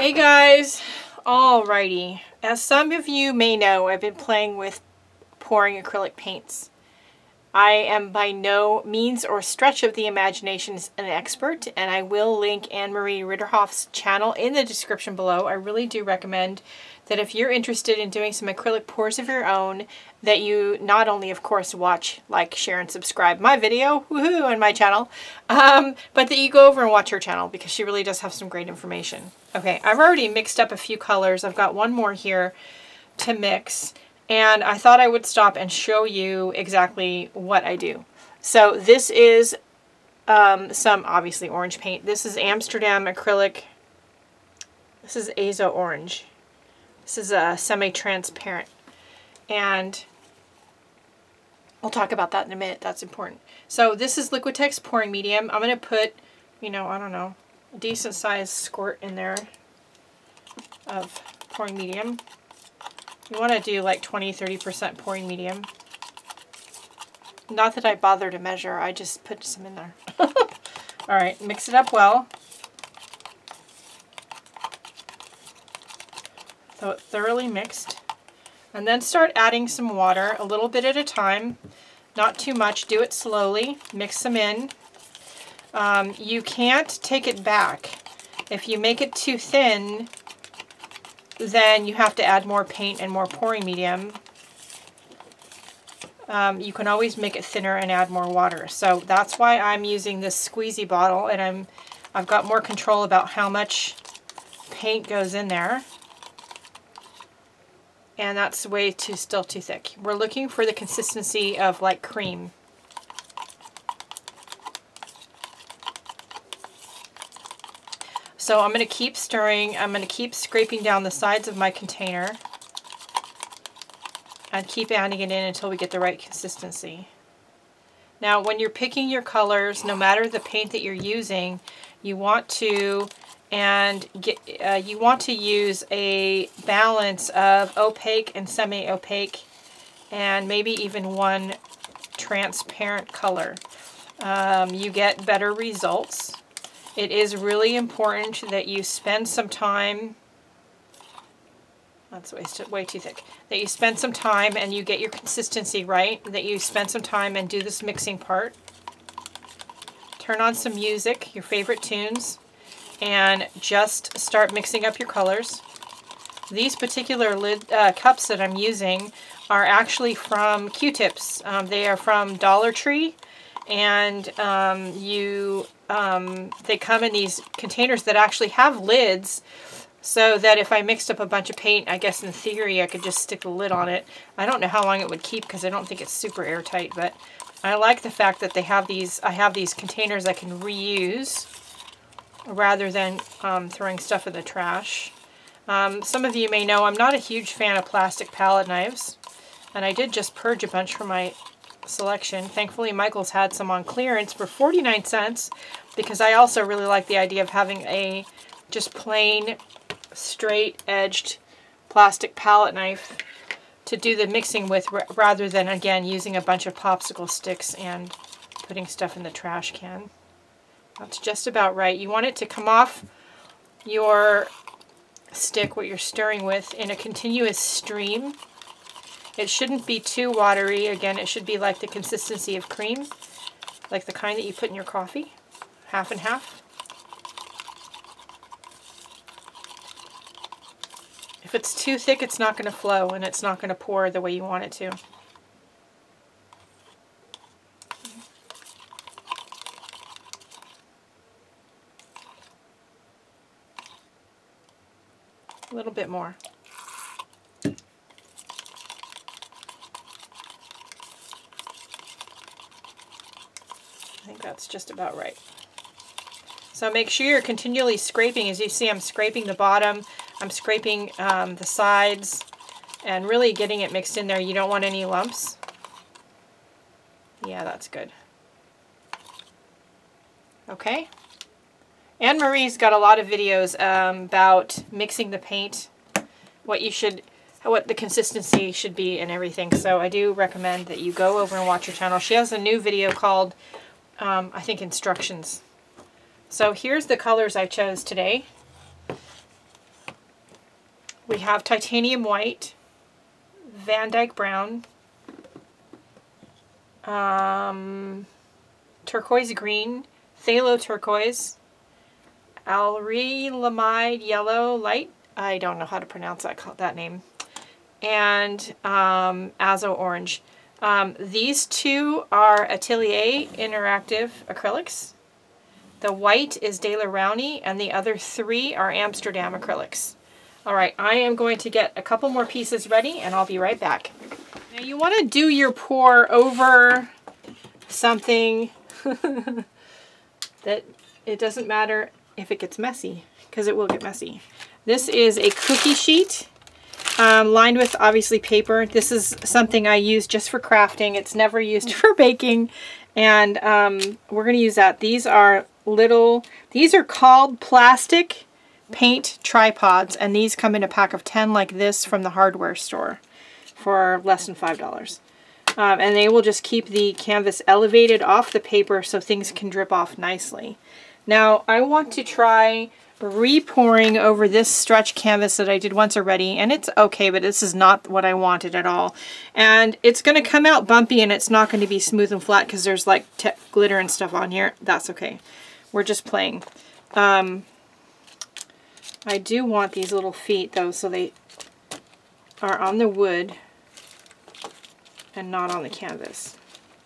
Hey guys, alrighty. As some of you may know, I've been playing with pouring acrylic paints. I am by no means or stretch of the imagination an expert, and I will link Anne-Marie Ritterhoff's channel in the description below. I really do recommend that if you're interested in doing some acrylic pours of your own, that you not only, of course, watch, like, share, and subscribe my video, woohoo, on my channel, but that you go over and watch her channel, because she really does have some great information. Okay, I've already mixed up a few colors. I've got one more here to mix, and I thought I would stop and show you exactly what I do. So this is some, obviously, orange paint. This is Amsterdam acrylic. This is Azo orange. This is a semi-transparent, and we'll talk about that in a minute. That's important. So this is Liquitex pouring medium. I'm going to put, you know, I don't know, a decent sized squirt in there of pouring medium. You want to do like 20-30% pouring medium. Not that I bother to measure, I just put some in there. Alright, mix it up well. So it's thoroughly mixed. And then start adding some water, a little bit at a time. Not too much, do it slowly. Mix them in. You can't take it back. If you make it too thin, then you have to add more paint and more pouring medium. You can always make it thinner and add more water. So that's why I'm using this squeezy bottle, and I've got more control about how much paint goes in there. And that's still too thick. We're looking for the consistency of like cream. So I'm going to keep stirring. I'm going to keep scraping down the sides of my container and keep adding it in until we get the right consistency. Now when you're picking your colors, no matter the paint that you're using, you want to use a balance of opaque and semi-opaque, and maybe even one transparent color. You get better results. It is really important that you spend some time, that's way too thick, that you spend some time and you get your consistency right, that you spend some time and do this mixing part. Turn on some music, your favorite tunes, and just start mixing up your colors. These particular cups that I'm using are actually from Q-tips. They are from Dollar Tree, and they come in these containers that actually have lids, so that if I mixed up a bunch of paint, I guess in theory I could just stick the lid on it. I don't know how long it would keep because I don't think it's super airtight, but I like the fact that they have these. I have these containers I can reuse rather than throwing stuff in the trash. Some of you may know I'm not a huge fan of plastic palette knives, and I did just purge a bunch from my selection. Thankfully Michael's had some on clearance for 49 cents, because I also really like the idea of having a just plain straight edged plastic palette knife to do the mixing with, rather than again using a bunch of popsicle sticks and putting stuff in the trash can. That's just about right. You want it to come off your stick, what you're stirring with, in a continuous stream. It shouldn't be too watery. Again, it should be like the consistency of cream, like the kind that you put in your coffee, half and half. If it's too thick, it's not going to flow and it's not going to pour the way you want it to. A little bit more. I think that's just about right. So make sure you're continually scraping. As you see, I'm scraping the bottom, I'm scraping the sides, and really getting it mixed in there. You don't want any lumps. Yeah, that's good. Okay. Anne-Marie's got a lot of videos about mixing the paint, what the consistency should be and everything. So I do recommend that you go over and watch her channel. She has a new video called, I think, Instructions. So here's the colors I chose today. We have titanium white, Van Dyke brown, turquoise green, phthalo turquoise, acrylamide yellow light. I don't know how to pronounce that name. And azo orange. These two are Atelier Interactive acrylics. The white is De La Rowney, and the other three are Amsterdam acrylics. All right, I am going to get a couple more pieces ready, and I'll be right back. Now you want to do your pour over something that it doesn't matter if it gets messy, because it will get messy. This is a cookie sheet lined with obviously paper. This is something I use just for crafting. It's never used for baking, and we're going to use that. These are called plastic paint tripods, and these come in a pack of 10 like this from the hardware store for less than $5. And they will just keep the canvas elevated off the paper so things can drip off nicely. Now I want to try re-pouring over this stretch canvas that I did once already, and it's okay, but this is not what I wanted at all. And it's going to come out bumpy, and it's not going to be smooth and flat because there's like glitter and stuff on here. That's okay. We're just playing. I do want these little feet though, so they are on the wood and not on the canvas.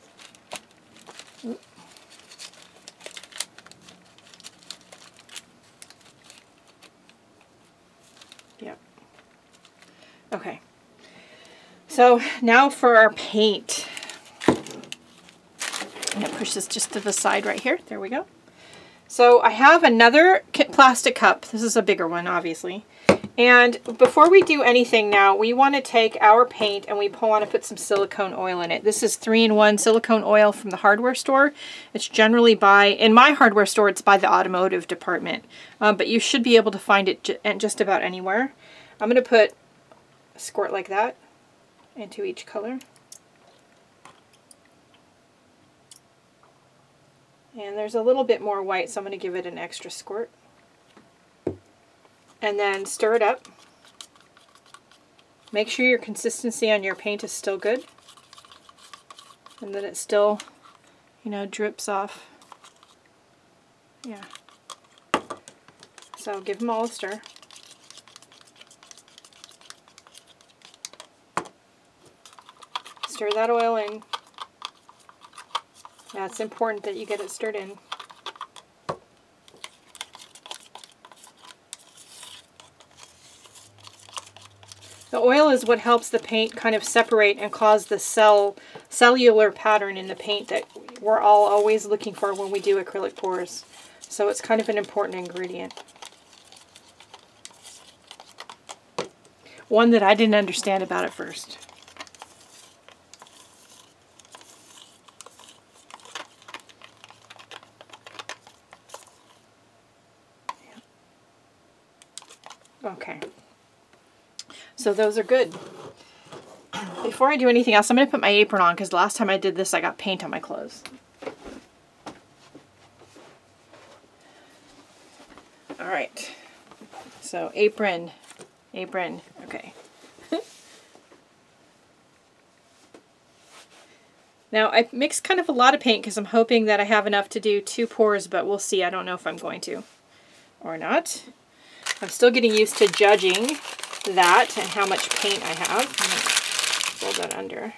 Yep. Okay. So now for our paint. I'm going to push this just to the side right here. There we go. So I have another plastic cup. This is a bigger one, obviously. And before we do anything now, we want to take our paint and we want to put some silicone oil in it. This is 3-in-1 silicone oil from the hardware store. It's generally in my hardware store, it's by the automotive department. But you should be able to find it just about anywhere. I'm going to put a squirt like that into each color. And there's a little bit more white, so I'm going to give it an extra squirt. And then stir it up. Make sure your consistency on your paint is still good. And that it still, you know, drips off. Yeah. So give them all a stir. Stir that oil in. Yeah, it's important that you get it stirred in. The oil is what helps the paint kind of separate and cause the cellular pattern in the paint that we're all always looking for when we do acrylic pours. So it's kind of an important ingredient. One that I didn't understand about at first. Okay, so those are good. Before I do anything else, I'm going to put my apron on because last time I did this I got paint on my clothes. Alright, so apron, okay. Now I mixed kind of a lot of paint because I'm hoping that I have enough to do 2 pours, but we'll see. I don't know if I'm going to or not. I'm still getting used to judging that and how much paint I have. I'm going to fold that under.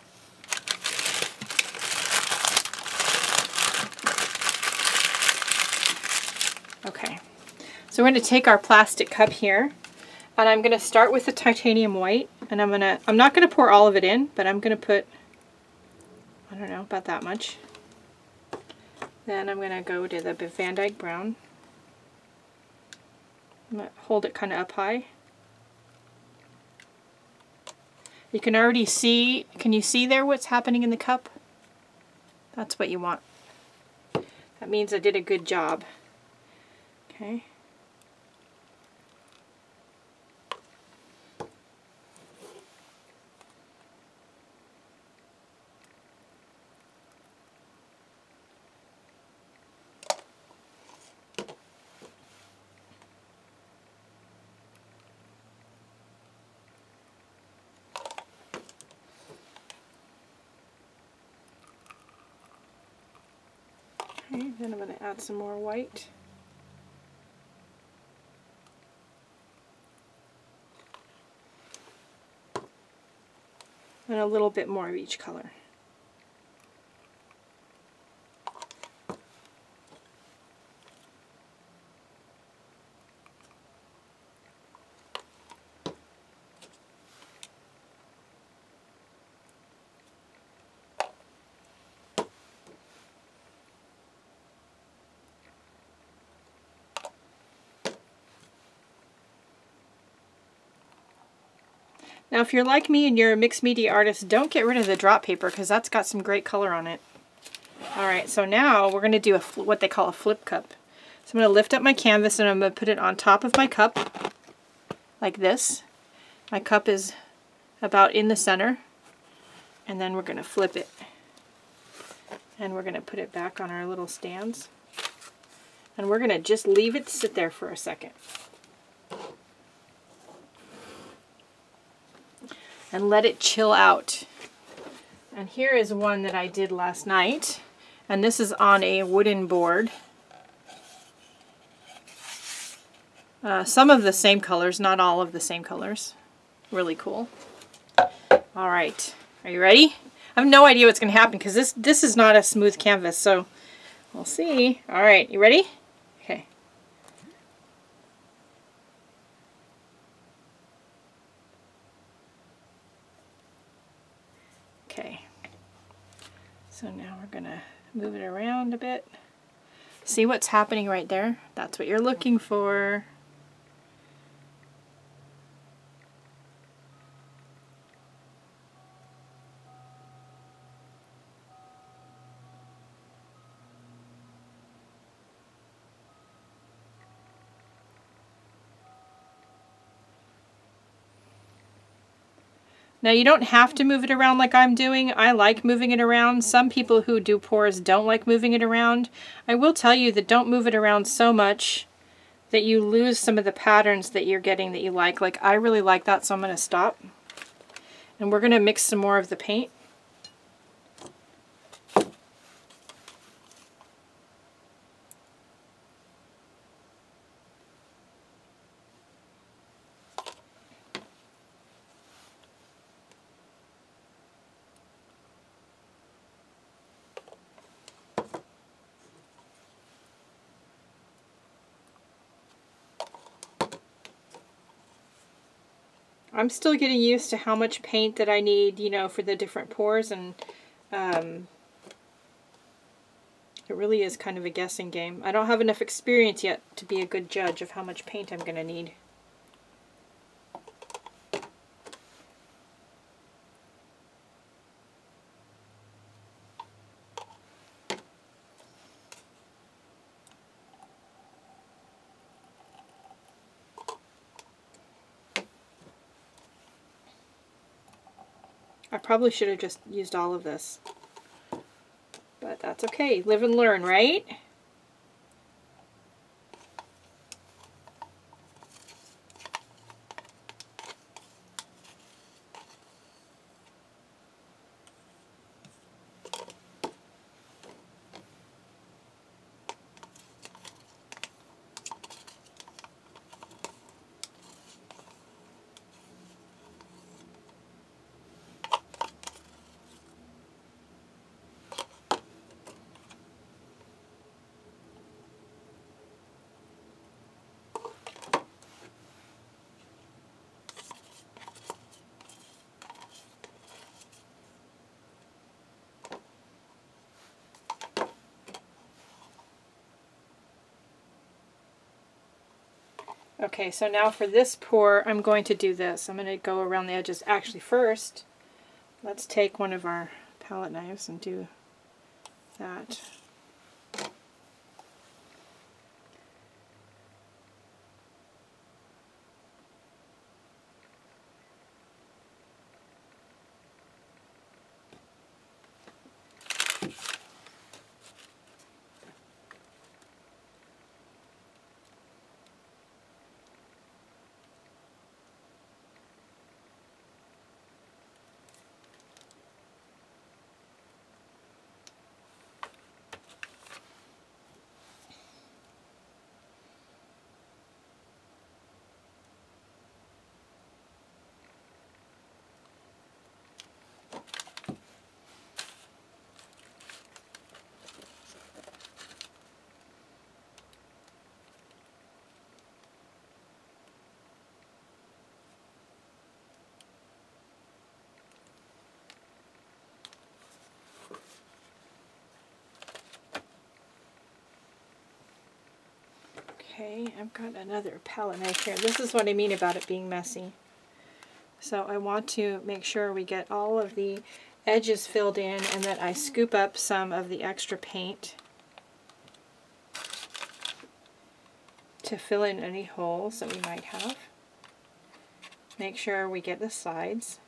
Okay, so we're going to take our plastic cup here, and I'm going to start with the titanium white, and I'm not going to pour all of it in, but I'm going to put, I don't know, about that much. Then I'm going to go to the Van Dyke brown. I'm going to hold it kind of up high. You can already see, can you see there what's happening in the cup? That's what you want. That means I did a good job. Okay. And I'm going to add some more white. And a little bit more of each color. Now if you're like me and you're a mixed media artist, don't get rid of the drop paper because that's got some great color on it. Alright, so now we're going to do what they call a flip cup. So I'm going to lift up my canvas and I'm going to put it on top of my cup, like this. My cup is about in the center, and then we're going to flip it. And we're going to put it back on our little stands. And we're going to just leave it sit there for a second. And let it chill out. And here is one that I did last night, and this is on a wooden board. Some of the same colors, not all of the same colors. Really cool. All right, are you ready? I have no idea what's going to happen because this is not a smooth canvas, so we'll see. All right, you ready? Okay. Okay. So now we're going to move it around a bit. See what's happening right there? That's what you're looking for. Now you don't have to move it around like I'm doing. I like moving it around. Some people who do pours don't like moving it around. I will tell you that don't move it around so much that you lose some of the patterns that you're getting that you like. Like I really like that, so I'm going to stop. And we're going to mix some more of the paint. I'm still getting used to how much paint that I need, you know, for the different pours, and it really is kind of a guessing game. I don't have enough experience yet to be a good judge of how much paint I'm going to need. I probably should have just used all of this, but that's okay. Live and learn, right? Okay, so now for this pour, I'm going to do this. I'm going to go around the edges. Actually, first, let's take one of our palette knives and do that. Okay, I've got another palette knife here. This is what I mean about it being messy. So I want to make sure we get all of the edges filled in and that I scoop up some of the extra paint to fill in any holes that we might have. Make sure we get the sides.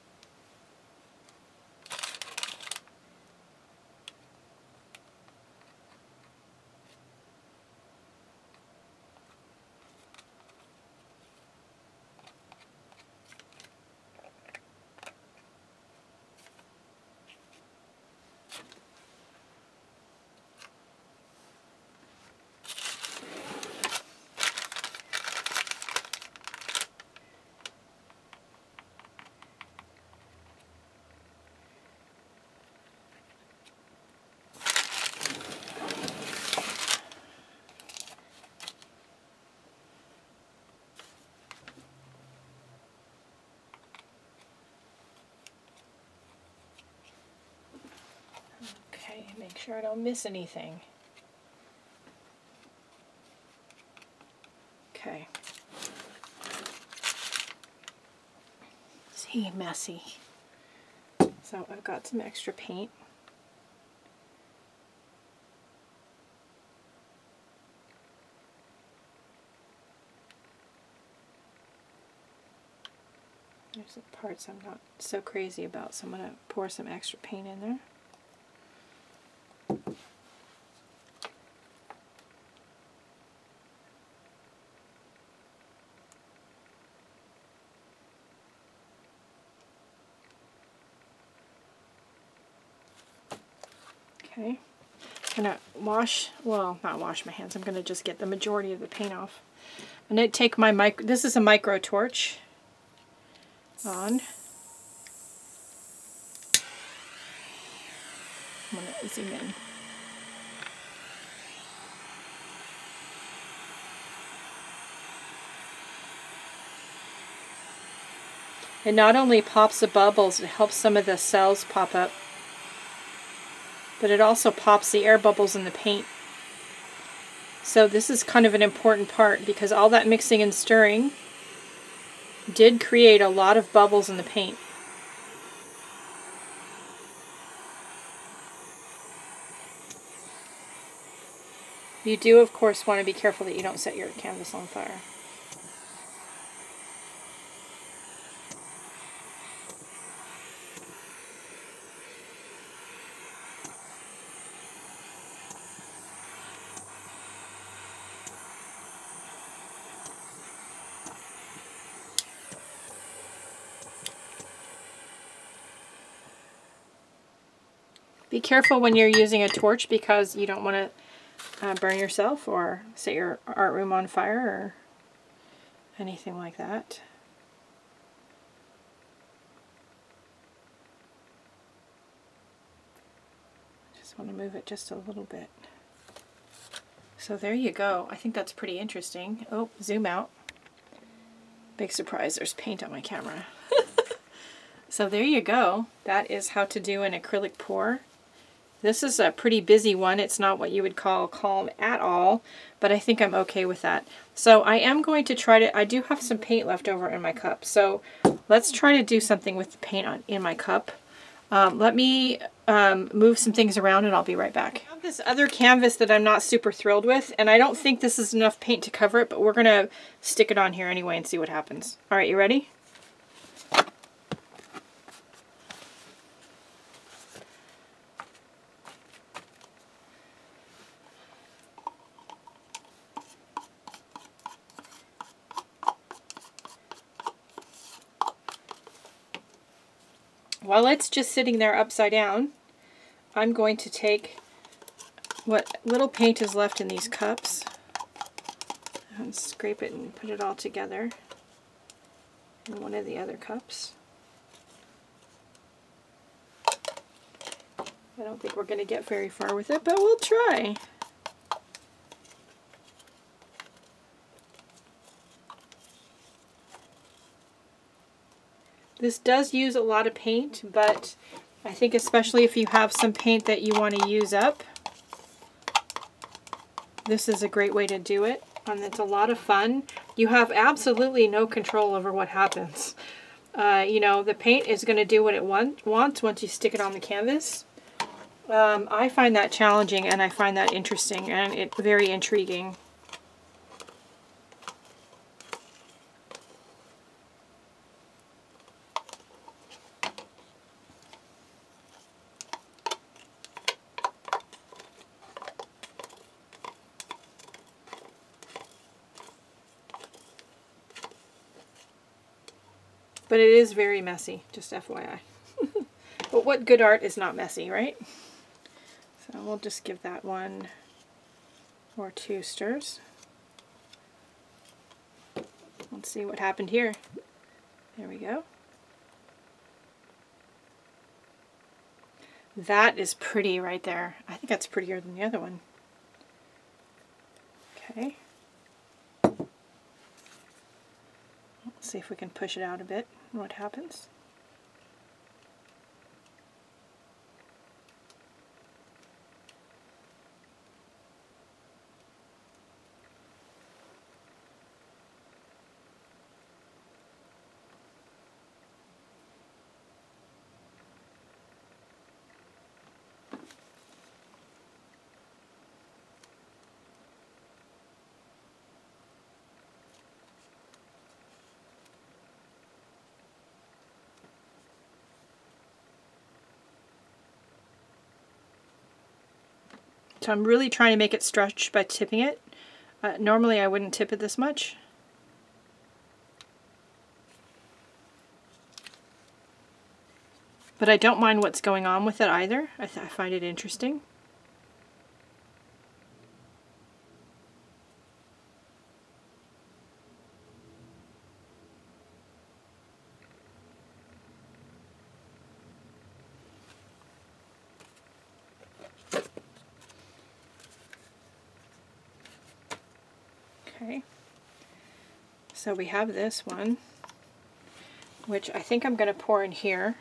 Okay, make sure I don't miss anything. Okay. See, messy. So I've got some extra paint. There's some parts I'm not so crazy about, so I'm going to pour some extra paint in there. Okay, I'm going to not wash my hands, I'm going to just get the majority of the paint off. I'm going to take my this is a micro torch on. I'm going to zoom in. It not only pops the bubbles, it helps some of the cells pop up, but it also pops the air bubbles in the paint. So this is kind of an important part because all that mixing and stirring did create a lot of bubbles in the paint. You do, of course, want to be careful that you don't set your canvas on fire. Be careful when you're using a torch because you don't want to burn yourself or set your art room on fire or anything like that. Just want to move it just a little bit. So there you go. I think that's pretty interesting. Oh, zoom out. Big surprise, there's paint on my camera. So there you go. That is how to do an acrylic pour. This is a pretty busy one. It's not what you would call calm at all, but I think I'm okay with that. So I am going to try to, I do have some paint left over in my cup, so let's try to do something with the paint in my cup. Let me move some things around and I'll be right back. I have this other canvas that I'm not super thrilled with, and I don't think this is enough paint to cover it, but we're going to stick it on here anyway and see what happens. All right, you ready? While it's just sitting there upside down, I'm going to take what little paint is left in these cups and scrape it and put it all together in one of the other cups. I don't think we're going to get very far with it, but we'll try. This does use a lot of paint, but I think especially if you have some paint that you want to use up, this is a great way to do it. and it's a lot of fun. You have absolutely no control over what happens. You know, the paint is going to do what it wants once you stick it on the canvas. I find that challenging, and I find that interesting, and it's very intriguing. But it is very messy, just FYI. But what good art is not messy, right? So we'll just give that 1 or 2 stirs. Let's see what happened here. There we go. That is pretty right there. I think that's prettier than the other one. Okay. Let's see if we can push it out a bit and what happens. So I'm really trying to make it stretch by tipping it. Normally I wouldn't tip it this much. But I don't mind what's going on with it either. I find it interesting. Okay, so we have this one, which I think I'm going to pour in here.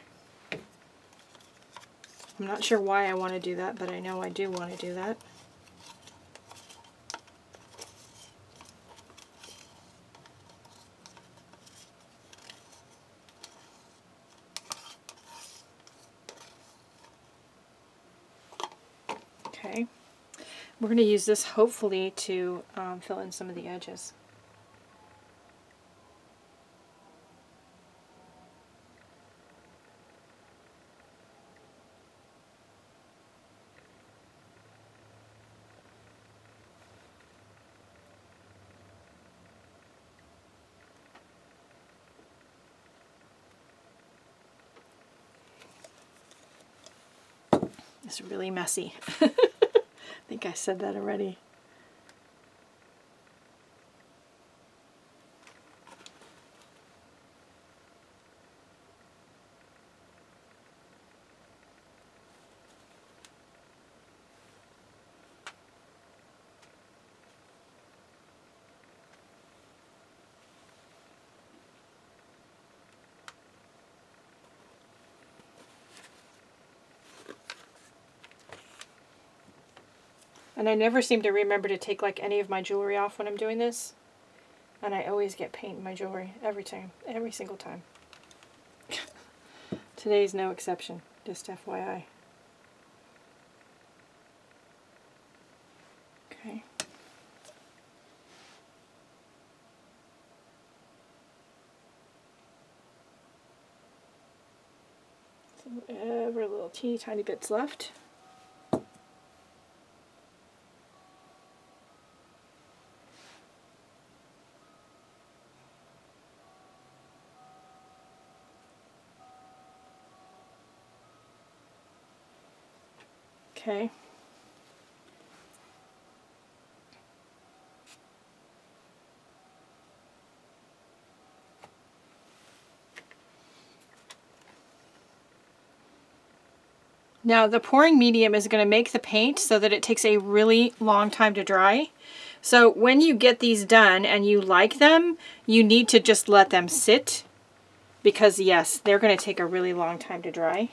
I'm not sure why I want to do that, but I know I do want to do that. Okay. We're going to use this hopefully to fill in some of the edges. It's really messy. I think I said that already. And I never seem to remember to take like any of my jewelry off when I'm doing this. And I always get paint in my jewelry every time, every single time. Today's no exception, just FYI. Okay. So every little teeny tiny bits left. Okay. Now the pouring medium is going to make the paint so that it takes a really long time to dry. So when you get these done and you like them, you need to just let them sit because yes, they're going to take a really long time to dry.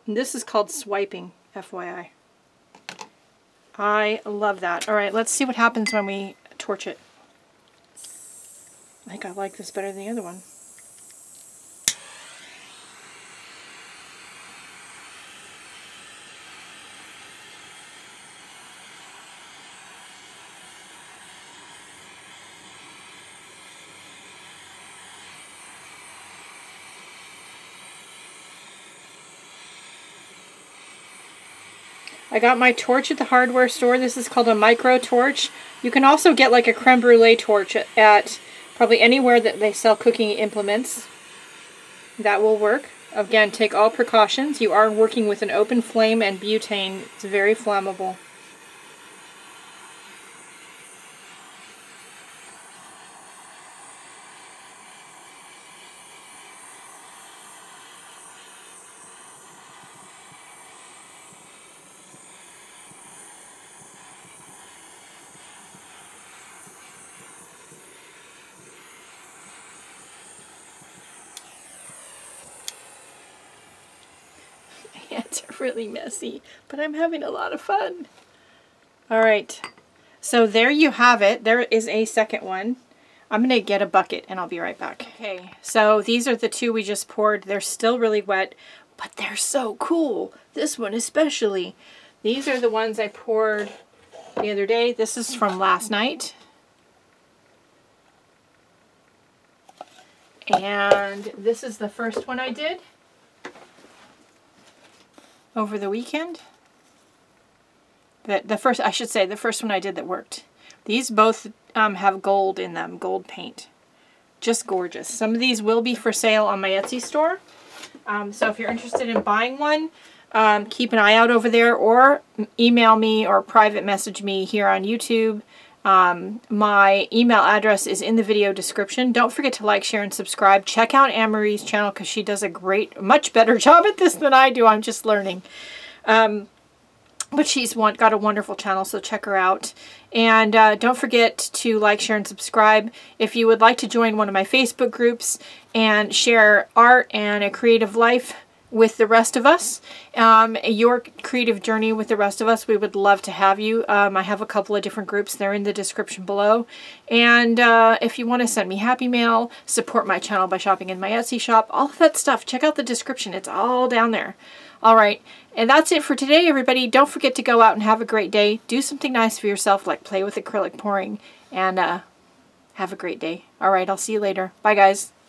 And this is called swiping, FYI. I love that. All right, let's see what happens when we torch it. I think I like this better than the other one. I got my torch at the hardware store. This is called a micro torch. You can also get like a creme brulee torch at probably anywhere that they sell cooking implements. That will work. Again, take all precautions. You are working with an open flame and butane. It's very flammable. It's really messy, but I'm having a lot of fun. All right, so there you have it. There is a second one. I'm gonna get a bucket and I'll be right back. Okay, so these are the two we just poured. They're still really wet, but they're so cool. This one especially. These are the ones I poured the other day. This is from last night. And this is the first one I did over the weekend. The first one I did that worked. These both have gold in them, gold paint. Just gorgeous. Some of these will be for sale on my Etsy store. So if you're interested in buying one, keep an eye out over there, or email me or private message me here on YouTube. My email address is in the video description. Don't forget to like, share, and subscribe. Check out Anne-Marie's channel because she does a much better job at this than I do. I'm just learning. But she's got a wonderful channel, so check her out. And don't forget to like, share, and subscribe. If you would like to join one of my Facebook groups and share art and a creative life with the rest of us, your creative journey with the rest of us, we would love to have you. I have a couple of different groups. They're in the description below. And if you want to send me happy mail, support my channel by shopping in my Etsy shop, all of that stuff, check out the description. It's all down there. All right, and that's it for today, everybody. Don't forget to go out and have a great day. Do something nice for yourself, like play with acrylic pouring, and have a great day. All right, I'll see you later. Bye, guys.